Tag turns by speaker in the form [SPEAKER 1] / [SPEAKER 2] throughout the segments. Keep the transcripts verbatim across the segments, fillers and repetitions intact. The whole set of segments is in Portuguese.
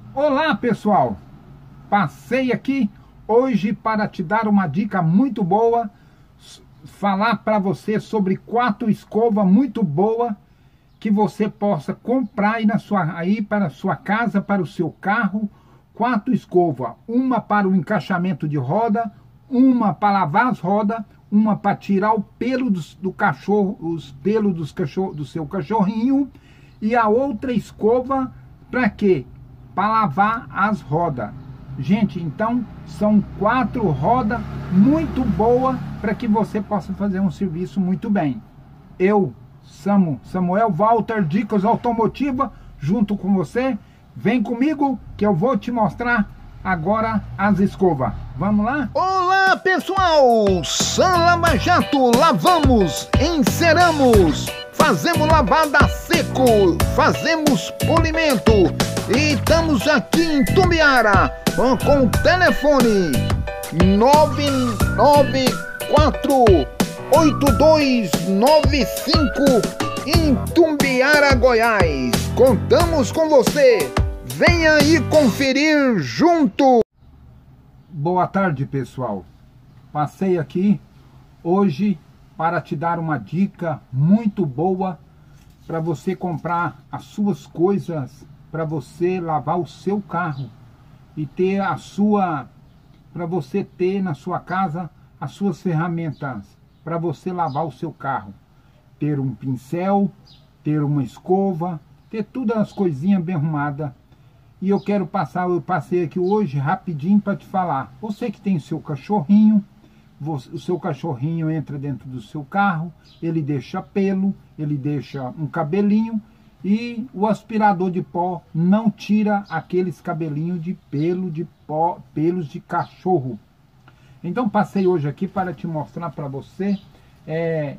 [SPEAKER 1] Olá pessoal, passei aqui hoje para te dar uma dica muito boa, falar para você sobre quatro escovas muito boas que você possa comprar aí, na sua, aí para a sua casa, para o seu carro. Quatro escovas, uma para o encaixamento de roda, uma para lavar as rodas, uma para tirar o pelo do, do cachorro, os pelos dos cachorro, do seu cachorrinho, e a outra escova para quê? Para lavar as rodas. Gente, então são quatro rodas muito boas para que você possa fazer um serviço muito bem. Eu, Samu, Samuel Walter, Dicas Automotiva, junto com você. Vem comigo que eu vou te mostrar agora as escovas. Vamos lá?
[SPEAKER 2] Olá pessoal, Sam Lava Jato, lavamos, enceramos, fazemos lavada a seco, fazemos polimento e estamos aqui em Tumbiara com o telefone nove nove quatro oito dois nove cinco em Tumbiara, Goiás. Contamos com você, venha aí conferir junto.
[SPEAKER 1] Boa tarde pessoal, passei aqui hoje para te dar uma dica muito boa para você comprar as suas coisas, para você lavar o seu carro e ter a sua, para você ter na sua casa as suas ferramentas para você lavar o seu carro, ter um pincel, ter uma escova, ter todas as coisinhas bem arrumadas. E eu quero passar, eu passei aqui hoje rapidinho para te falar. Você que tem o seu cachorrinho, você, o seu cachorrinho entra dentro do seu carro, ele deixa pelo, ele deixa um cabelinho, e o aspirador de pó não tira aqueles cabelinhos de pelo de pó, pelos de cachorro. Então passei hoje aqui para te mostrar para você é,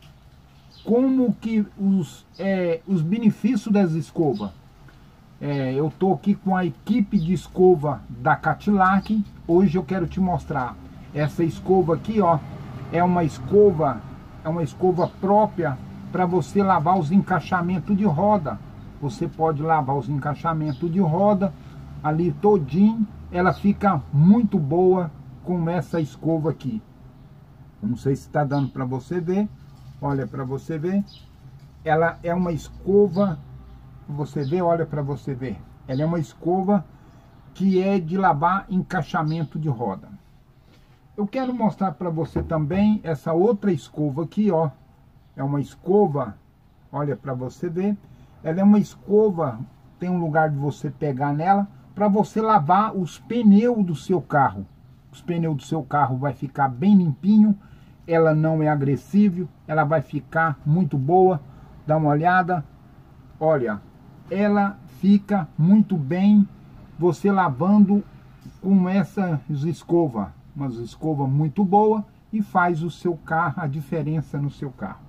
[SPEAKER 1] como que os, é, os benefícios das escovas. É, eu tô aqui com a equipe de escova da Cadillac. Hoje eu quero te mostrar essa escova aqui, ó. É uma escova, é uma escova própria para você lavar os encaixamentos de roda. Você pode lavar os encaixamentos de roda ali todinho. Ela fica muito boa com essa escova aqui. Não sei se está dando para você ver. Olha para você ver. Ela é uma escova, você vê, olha para você ver. Ela é uma escova que é de lavar encaixamento de roda. Eu quero mostrar para você também essa outra escova aqui, ó. É uma escova, olha para você ver. Ela é uma escova, tem um lugar de você pegar nela para você lavar os pneus do seu carro. Os pneus do seu carro vai ficar bem limpinho. Ela não é agressiva, ela vai ficar muito boa. Dá uma olhada. Olha, ela fica muito bem você lavando com essas escovas. Umas escovas muito boa e faz o seu carro, a diferença no seu carro.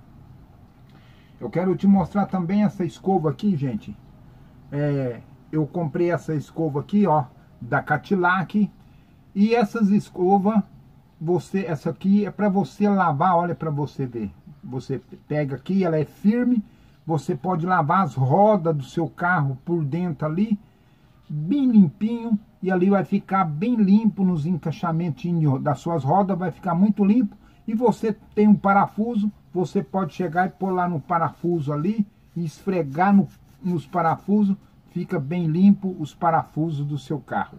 [SPEAKER 1] Eu quero te mostrar também essa escova aqui, gente. É, eu comprei essa escova aqui, ó, da Cadillac. E essas escovas, você, essa aqui é para você lavar, olha para você ver. Você pega aqui, ela é firme. Você pode lavar as rodas do seu carro por dentro ali, bem limpinho. E ali vai ficar bem limpo nos encaixamentinhos das suas rodas, vai ficar muito limpo. E você tem um parafuso, você pode chegar e pôr lá no parafuso ali, e esfregar no, nos parafusos, fica bem limpo os parafusos do seu carro.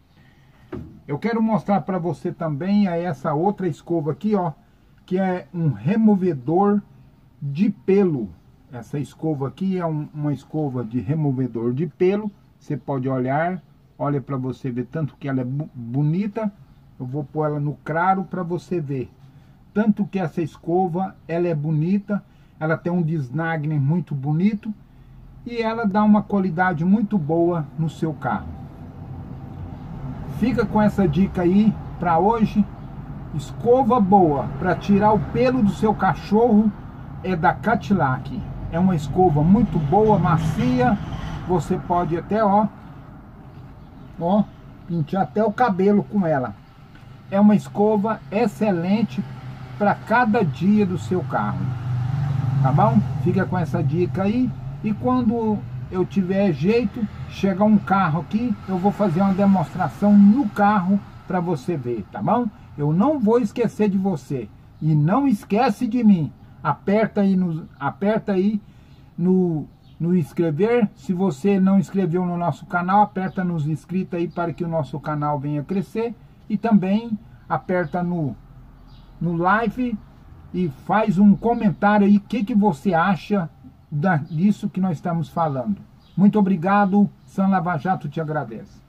[SPEAKER 1] Eu quero mostrar para você também essa outra escova aqui, ó, que é um removedor de pelo. Essa escova aqui é um, uma escova de removedor de pelo. Você pode olhar, olha para você ver tanto que ela é bonita. Eu vou pôr ela no claro para você ver. Tanto que essa escova, ela é bonita, ela tem um design muito bonito e ela dá uma qualidade muito boa no seu carro. Fica com essa dica aí para hoje. Escova boa para tirar o pelo do seu cachorro é da Cadillac. É uma escova muito boa, macia. Você pode até, ó, ó, pentear até o cabelo com ela. É uma escova excelente para cada dia do seu carro. Tá bom? Fica com essa dica aí. E quando eu tiver jeito, chegar um carro aqui, eu vou fazer uma demonstração no carro para você ver, tá bom? Eu não vou esquecer de você. E não esquece de mim. Aperta aí no, aperta aí no, no inscrever. Se você não inscreveu no nosso canal, aperta nos inscritos aí para que o nosso canal venha crescer. E também aperta no, no live e faz um comentário aí, o que, que você acha da, disso que nós estamos falando. Muito obrigado, Sam Lava Jato te agradece.